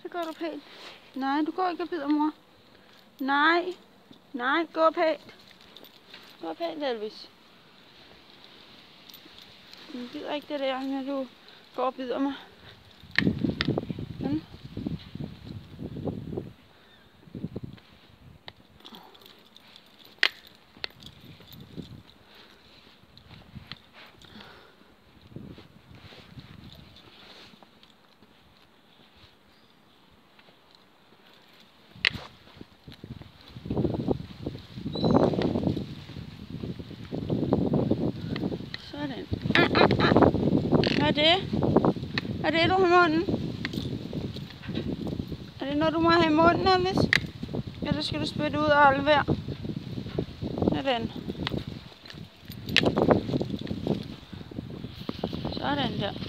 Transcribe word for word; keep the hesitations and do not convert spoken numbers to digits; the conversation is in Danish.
Så går du pænt. Nej, du går ikke og bider, mor. Nej. Nej, gå pænt. Gå pænt, Elvis. Jeg gider ikke det der, når du går og bider mig. Sådan. Sådan. Ah, ah, ah. Hvad er det? Er det, du har i munden? Er det noget, du må have i munden, Elvis? Eller skal du spytte ud og aflevere? Sådan. Sådan der.